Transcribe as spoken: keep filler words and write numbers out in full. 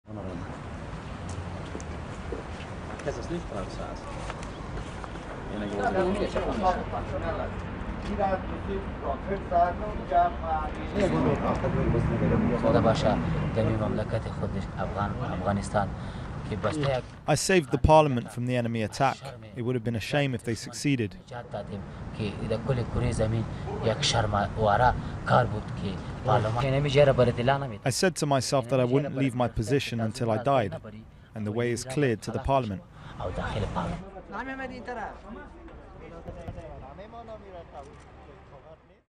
I saved the parliament from the enemy attack. It would have been a shame if they succeeded. I said to myself that I wouldn't leave my position until I died, and the way is cleared to the parliament.